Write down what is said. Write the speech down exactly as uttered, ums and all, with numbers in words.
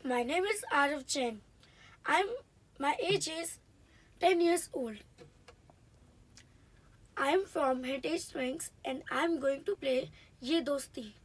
My name is Aarav Jain. I'm my age is ten years old. I'm from Heritage Swings and I'm going to play Yeh Dosti.